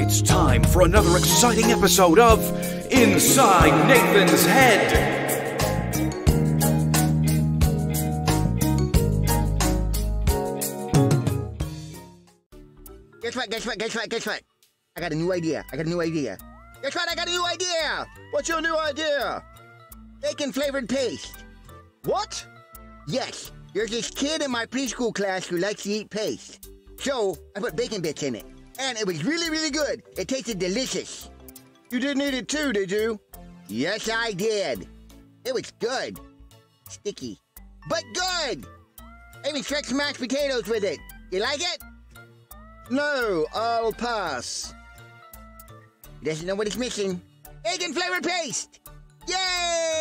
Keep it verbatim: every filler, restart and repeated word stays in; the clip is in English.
It's time for another exciting episode of Inside Nathan's Head. Guess what, guess what, guess what, guess what? I got a new idea. I got a new idea. Guess what? I got a new idea. What's your new idea? Bacon flavored paste. What? Yes, there's this kid in my preschool class who likes to eat paste. So I put bacon bits in it. And it was really, really good. It tasted delicious. You didn't eat it too, did you? Yes, I did. It was good. Sticky. But good! I even stretched some mashed potatoes with it. You like it? No, I'll pass. He doesn't know what he's missing. Bacon flavored paste! Yay!